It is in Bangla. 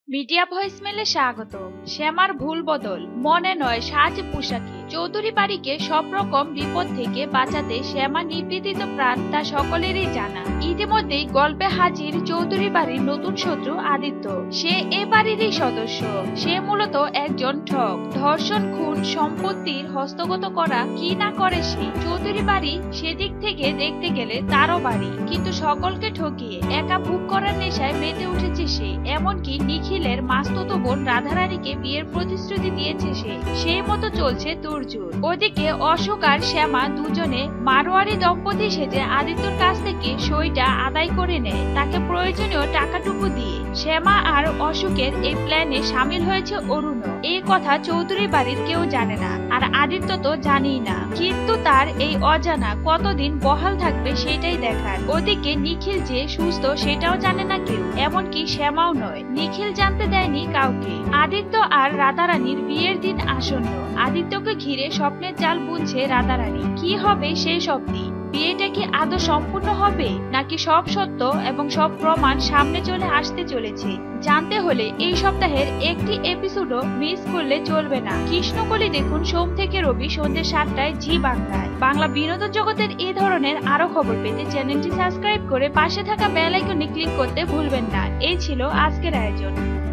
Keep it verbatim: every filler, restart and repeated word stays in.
মিডিয়া ভয়েসমেলে স্বাগত। শ্যামার ভুল বদল, মনে নয় সাজ পোশাকে। চৌধুরী বাড়িকে সব রকম বিপদ থেকে বাঁচাতে শ্যামা নিবেদিত প্রাণ তা সকলেরই জানা। ইতিমধ্যেই গল্পে হাজির চৌধুরী বাড়ির নতুন শত্রু আদিত্য। সে এ বাড়িরই সদস্য। সে মূলত একজন ঠক। ধর্ষণ, খুন, সম্পত্তির হস্তগত করা কি না করে সে। চৌধুরী বাড়ি সেদিক থেকে দেখতে গেলে তারও বাড়ি, কিন্তু সকলকে ঠকিয়ে একা ভোগ করার নেশায় মেতে উঠেছে সে। এমনকি নিখিলের মাস্তুতো বোন রাধারানীকে বিয়ের প্রতিশ্রুতি দিয়েছে সে। সেই মতো চলছে তোড়জোড়। ওদিকে অশোক আর শ্যামা দুজনে মারোয়ারি দম্পতি সেজে আদিত্যর কাছ থেকে সইটা আদায় করে নেয়, তাকে প্রয়োজনীয় টাকাটুকু দিয়ে। শ্যামা আর অশোকের এই প্ল্যানে সামিল হয়েছে অরুণ। এই কথা চৌধুরী বাড়ির কেউ জানে না, আর আদিত্য তো জানেই না। কিন্তু তার এই অজানা কতদিন বহাল থাকবে সেটাই দেখার। ওদিকে নিখিল যে সুস্থ সেটাও জানে না কেউ, এমনকি শ্যামাও নয়। নিখিল জানতে দেয়নি কাউকে। আদিত্য আর রাধারানীর বিয়ের দিন আসন্ন। আদিত্যকে ঘিরে স্বপ্নের জাল বুনছে রাধারানী। কি হবে সেই স্বপ্নে? বিয়েটা কি আদৌ সম্পূর্ণ হবে, নাকি সব সত্য এবং সব প্রমাণ সামনে চলে আসতে চলেছে? জানতে হলে এই সপ্তাহের একটি এপিসোডও মিস করলে চলবে না। কৃষ্ণকলি দেখুন সোম থেকে রবি সন্ধ্যে সাতটায় জি বাংলায়। বাংলা বিনোদন জগতের এই ধরনের আরো খবর পেতে চ্যানেলটি সাবস্ক্রাইব করে পাশে থাকা বেল আইকনে ক্লিক করতে ভুলবেন না। এই ছিল আজকের আয়োজন।